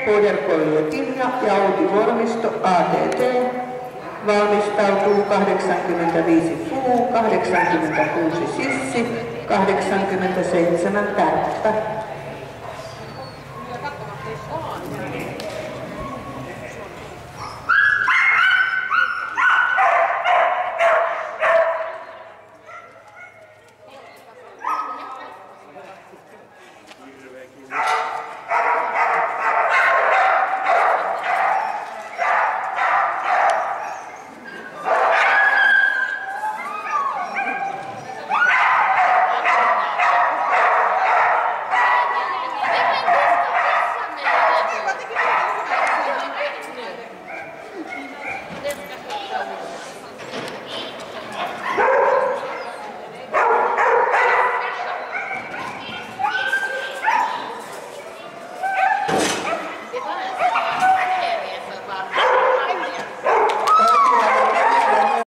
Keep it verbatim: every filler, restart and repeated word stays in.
Poderkolje Tinja ja Outi Vormisto A T T valmistautuu kahdeksankymmentäviisi Fuu, kahdeksankymmentäkuusi Sissi, kahdeksankymmentäseitsemän Tärppä.